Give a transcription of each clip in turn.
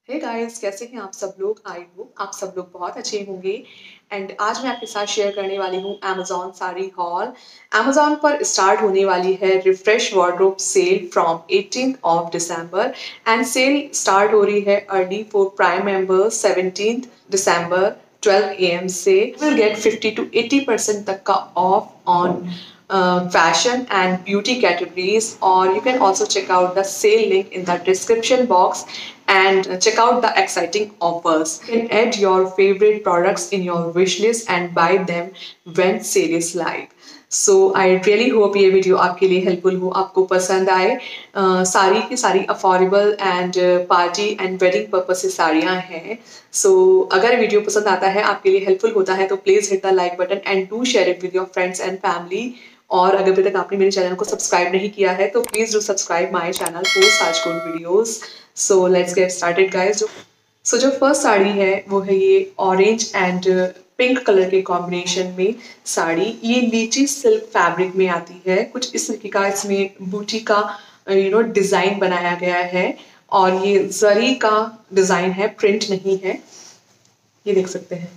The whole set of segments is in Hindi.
हे गाइस, कैसे हैं आप सब लोग। आई होप आप सब लोग बहुत अच्छे होंगे। एंड आज मैं आपके साथ शेयर करने वाली हूँ अमेजॉन साड़ी हॉल। अमेजॉन पर स्टार्ट होने वाली है refresh wardrobe sale from 18th of December and sale start हो रही है early for prime members 17th December 12 AM से। विल गेट 50 to 80% तक का off on fashion and beauty categories, or you can also check out the sale link in the description box and check out the exciting offers. You can add your favorite products in your wish list and buy them when sale is live. So I really hope ये वीडियो आपके लिए हेल्पफुल हो, आपको पसंद आए। सारी की सारी affordable and party and wedding purpose से साड़ियाँ हैं। सो अगर वीडियो पसंद आता है, आपके लिए हेल्पफुल होता है, तो please hit the like button and do share it with your friends and family. और अगर अभी तक आपने मेरे चैनल को सब्सक्राइब नहीं किया है तो please do subscribe my channel for such good videos. So let's get started guys. So जो फर्स्ट साड़ी है वो है ये ऑरेंज एंड पिंक कलर के कॉम्बिनेशन में साड़ी। ये लीची सिल्क फैब्रिक में आती है। कुछ इस तरीके का इसमें बूटी का डिज़ाइन बनाया गया है और ये जरी का डिज़ाइन है, प्रिंट नहीं है। ये देख सकते हैं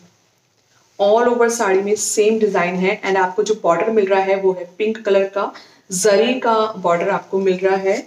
ऑल ओवर साड़ी में सेम डिज़ाइन है। एंड आपको जो बॉर्डर मिल रहा है वो है पिंक कलर का, जरी का बॉर्डर आपको मिल रहा है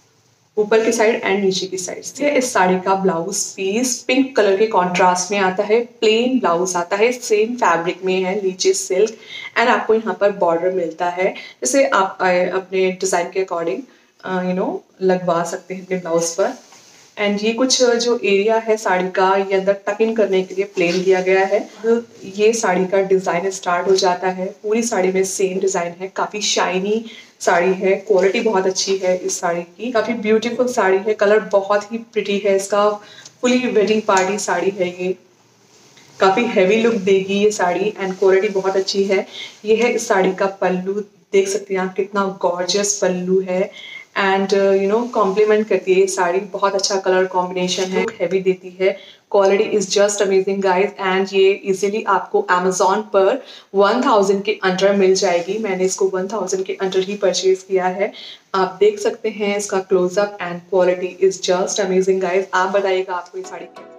ऊपर की साइड एंड नीचे की साइड से। इस साड़ी का ब्लाउज पीस पिंक कलर के कॉन्ट्रास्ट में आता है, प्लेन ब्लाउज आता है, सेम फैब्रिक में है, लीची सिल्क। एंड आपको यहाँ पर बॉर्डर मिलता है, जैसे आप अपने डिज़ाइन के अकॉर्डिंग लगवा सकते हैं अपने ब्लाउज पर। एंड ये कुछ जो एरिया है साड़ी का, ये अंदर टक इन करने के लिए प्लेन दिया गया है। ये साड़ी का डिज़ाइन स्टार्ट हो जाता है। पूरी साड़ी में सेम डिज़ाइन है, काफ़ी शाइनी साड़ी है, क्वालिटी बहुत अच्छी है इस साड़ी की, काफ़ी ब्यूटीफुल साड़ी है, कलर बहुत ही प्रिटी है इसका। फुली वेडिंग पार्टी साड़ी है ये, काफ़ी हैवी लुक देगी ये साड़ी एंड क्वालिटी बहुत अच्छी है। ये है इस साड़ी का पल्लू, देख सकते हैं आप कितना गॉर्जियस पल्लू है। एंड कॉम्प्लीमेंट करती है ये साड़ी, बहुत अच्छा कलर कॉम्बिनेशन है, हैवी देती है, quality is just amazing guys. And ये इजीली आपको अमेजोन पर 1000 के अंडर मिल जाएगी। मैंने इसको 1000 के अंडर ही परचेज किया है। आप देख सकते हैं इसका closeup and quality is just amazing guys. आप बताइएगा आपको ये साड़ी कैसी।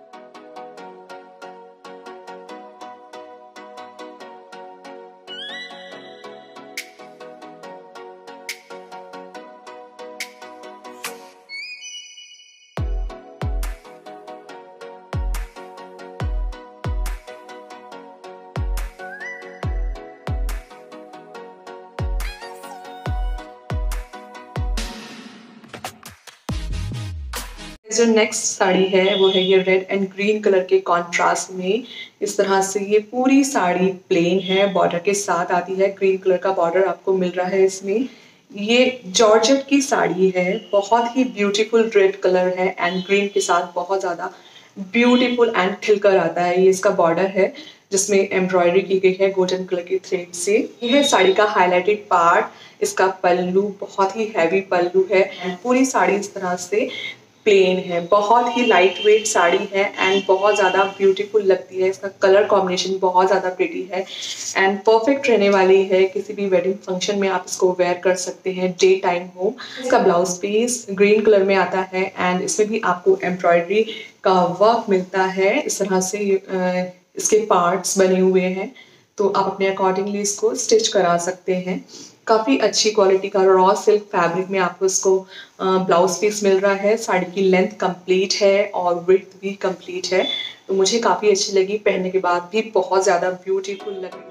जो नेक्स्ट साड़ी है वो है ये रेड एंड ग्रीन कलर के कॉन्ट्रास्ट में। इस तरह से ये पूरी साड़ी प्लेन है, बॉर्डर के साथ आती है, ग्रीन कलर का बॉर्डर आपको मिल रहा है इसमें। ये जॉर्जेट की साड़ी है, बहुत ही ब्यूटीफुल रेड कलर है एंड ग्रीन के साथ बहुत ज़्यादा ब्यूटीफुल एंड खिलकर आता है। ये इसका बॉर्डर है जिसमें एम्ब्रॉयडरी की गई है गोल्डन कलर के थ्रेड से। यह है साड़ी का हाईलाइटेड पार्ट। इसका पल्लू बहुत ही हैवी पल्लू है एंड पूरी साड़ी इस तरह से प्लेन है, बहुत ही लाइट वेट साड़ी है एंड बहुत ज़्यादा ब्यूटीफुल लगती है। इसका कलर कॉम्बिनेशन बहुत ज़्यादा प्रिटी है एंड परफेक्ट रहने वाली है। किसी भी वेडिंग फंक्शन में आप इसको वेयर कर सकते हैं, डे टाइम हो। इसका ब्लाउज पीस ग्रीन कलर में आता है एंड इसमें भी आपको एम्ब्रॉयडरी का वर्क मिलता है। इस तरह से इसके पार्ट्स बने हुए हैं, तो आप अपने अकॉर्डिंगली इसको स्टिच करा सकते हैं। काफ़ी अच्छी क्वालिटी का रॉ सिल्क फैब्रिक में आपको इसको ब्लाउज पीस मिल रहा है। साड़ी की लेंथ कंप्लीट है और विड्थ भी कंप्लीट है, तो मुझे काफ़ी अच्छी लगी, पहनने के बाद भी बहुत ज़्यादा ब्यूटीफुल लगी।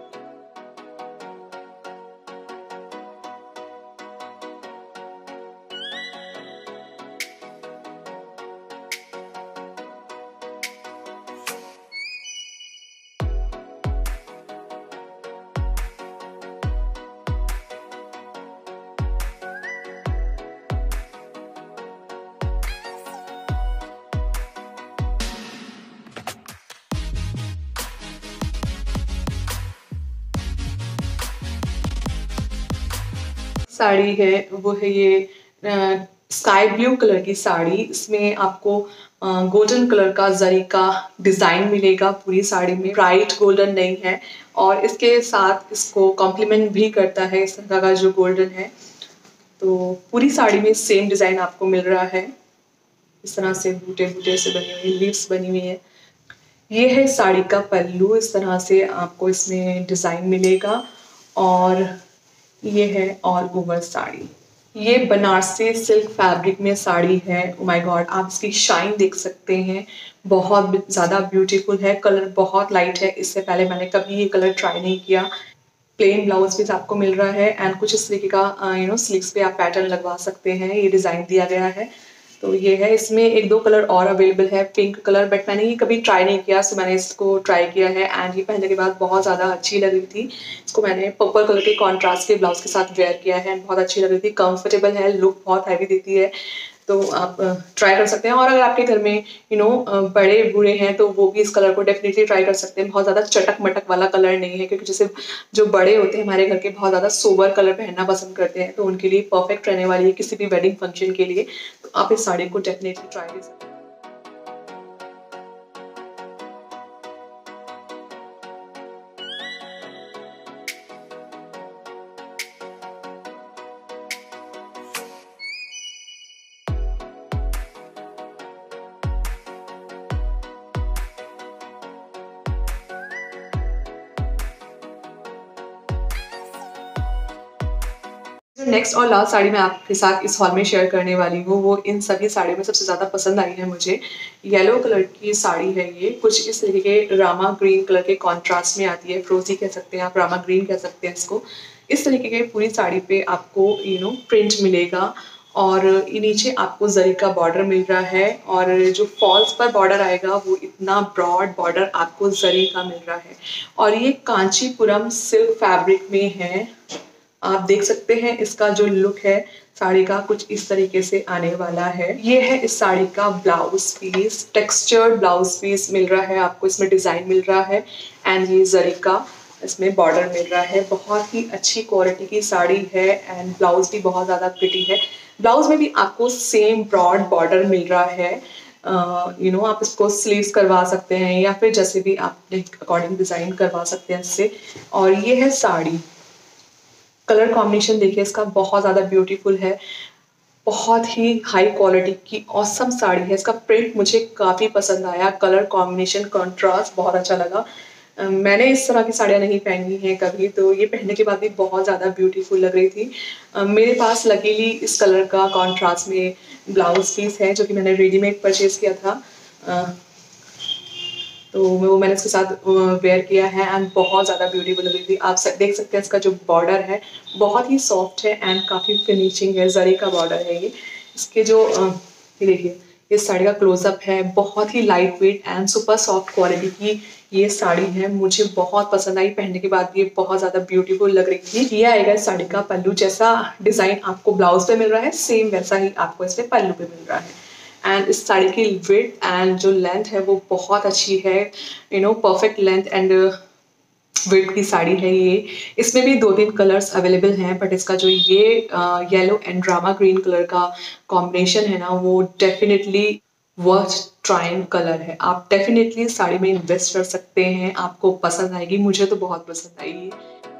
साड़ी है वो है ये स्काई ब्लू कलर की साड़ी। इसमें आपको गोल्डन कलर का जरी का डिज़ाइन मिलेगा पूरी साड़ी में, ब्राइट गोल्डन नहीं है। और इसके साथ इसको कॉम्प्लीमेंट भी करता है इस तरह का जो गोल्डन है। तो पूरी साड़ी में सेम डिज़ाइन आपको मिल रहा है। इस तरह से बूटे बूटे से बनी हुई लीव्स बनी हुई है। ये है साड़ी का पल्लू, इस तरह से आपको इसमें डिज़ाइन मिलेगा और ये है ऑल ओवर साड़ी। ये बनारसी सिल्क फैब्रिक में साड़ी है। ओ माय गॉड, आप इसकी शाइन देख सकते हैं, बहुत ज़्यादा ब्यूटीफुल है। कलर बहुत लाइट है, इससे पहले मैंने कभी ये कलर ट्राई नहीं किया। प्लेन ब्लाउज पीस आपको मिल रहा है एंड कुछ इस तरीके का स्लीव्स पे आप पैटर्न लगवा सकते हैं, ये डिज़ाइन दिया गया है। तो ये है, इसमें एक दो कलर और अवेलेबल है, पिंक कलर, बट मैंने ये कभी ट्राई नहीं किया, सो मैंने इसको ट्राई किया है एंड ये पहनने के बाद बहुत ज़्यादा अच्छी लग रही थी। इसको मैंने पर्पल कलर के कॉन्ट्रास्ट के ब्लाउज के साथ वेयर किया है एंड बहुत अच्छी लग रही थी, कंफर्टेबल है, लुक बहुत हैवी देती है। तो आप ट्राई कर सकते हैं। और अगर आपके घर में बड़े बूढ़े हैं तो वो भी इस कलर को डेफिनेटली ट्राई कर सकते हैं। बहुत ज़्यादा चटक मटक वाला कलर नहीं है, क्योंकि जैसे जो बड़े होते हैं हमारे घर के, बहुत ज़्यादा सोबर कलर पहनना पसंद करते हैं, तो उनके लिए परफेक्ट रहने वाली है किसी भी वेडिंग फंक्शन के लिए। तो आप इस साड़ी को डेफिनेटली ट्राई कर सकते हैं। जो नेक्स्ट और लास्ट साड़ी मैं आपके साथ इस हॉल में शेयर करने वाली हूँ, वो इन सभी साड़ियों में सबसे ज़्यादा पसंद आई है मुझे। येलो कलर की साड़ी है ये, कुछ इस तरीके के रामा ग्रीन कलर के कॉन्ट्रास्ट में आती है, फ्रोजी कह सकते हैं आप, रामा ग्रीन कह सकते हैं इसको। इस तरीके के पूरी साड़ी पे आपको प्रिंट मिलेगा और नीचे आपको जरी का बॉर्डर मिल रहा है, और जो फॉल्स पर बॉर्डर आएगा वो इतना ब्रॉड बॉर्डर आपको जरी का मिल रहा है। और ये कांचीपुरम सिल्क फैब्रिक में है। आप देख सकते हैं इसका जो लुक है साड़ी का कुछ इस तरीके से आने वाला है। ये है इस साड़ी का blouse piece, textured blouse piece मिल रहा है आपको, इसमें डिजाइन मिल रहा है एंड ये जरी का इसमें बॉर्डर मिल रहा है। बहुत ही अच्छी क्वालिटी की साड़ी है एंड ब्लाउज भी बहुत ज़्यादा प्रिटी है। ब्लाउज में भी आपको सेम ब्रॉड बॉर्डर मिल रहा है। आप इसको स्लीव्स करवा सकते हैं या फिर जैसे भी आप अकॉर्डिंग डिज़ाइन करवा सकते हैं इससे। और ये है साड़ी, कलर कॉम्बिनेशन देखिए इसका बहुत ज़्यादा ब्यूटीफुल है, बहुत ही हाई क्वालिटी की ऑसम साड़ी है। इसका प्रिंट मुझे काफ़ी पसंद आया, कलर कॉम्बिनेशन कॉन्ट्रास्ट बहुत अच्छा लगा। मैंने इस तरह की साड़ियाँ नहीं पहनी हैं कभी, तो ये पहनने के बाद भी बहुत ज़्यादा ब्यूटीफुल लग रही थी। मेरे पास लकीली इस कलर का कॉन्ट्रास्ट में ब्लाउज पीस है, जो कि मैंने रेडीमेड परचेज़ किया था। तो वो मैंने इसके साथ वेयर किया है एंड बहुत ज़्यादा ब्यूटीफुल लग रही थी। आप देख सकते हैं इसका जो बॉर्डर है बहुत ही सॉफ्ट है एंड काफ़ी फिनिशिंग है, जरी का बॉर्डर है ये। इसके जो ये देखिए, इस साड़ी का क्लोजअप है, बहुत ही light weight and super soft quality की ये साड़ी है। मुझे बहुत पसंद आई, पहनने के बाद ये बहुत ज़्यादा ब्यूटीफुल लग रही थी। ये आएगा इस साड़ी का पल्लू, जैसा डिज़ाइन आपको ब्लाउज पे मिल रहा है सेम वैसा ही आपको इसमें पल्लू पे मिल रहा है। एंड इस साड़ी की विड्थ एंड जो लेंथ है वो बहुत अच्छी है, परफेक्ट लेंथ एंड विड्थ की साड़ी है ये। इसमें भी 2-3 कलर्स अवेलेबल हैं, बट इसका जो ये येलो एंड ड्रामा ग्रीन कलर का कॉम्बिनेशन है ना, वो डेफिनेटली वर्थ ट्राइंग कलर है। आप डेफिनेटली साड़ी में इन्वेस्ट कर सकते हैं, आपको पसंद आएगी, मुझे तो बहुत पसंद आई है।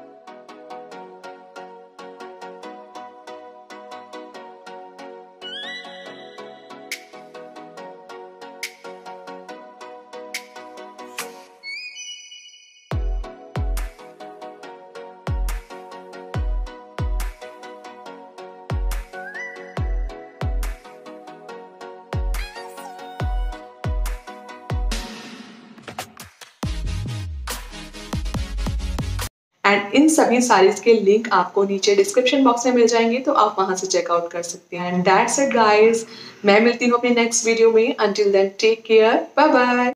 एंड इन सभी साड़ीज के लिंक आपको नीचे डिस्क्रिप्शन बॉक्स में मिल जाएंगे, तो आप वहां से चेकआउट कर सकते हैं। एंड दैट्स इट गाइस, मैं मिलती हूँ अपने नेक्स्ट वीडियो में। Until then take care, bye bye.